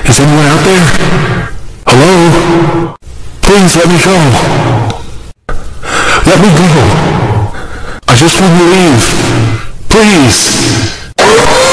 Is anyone out there? Hello? Please let me go. Let me go. I just want to leave. Please.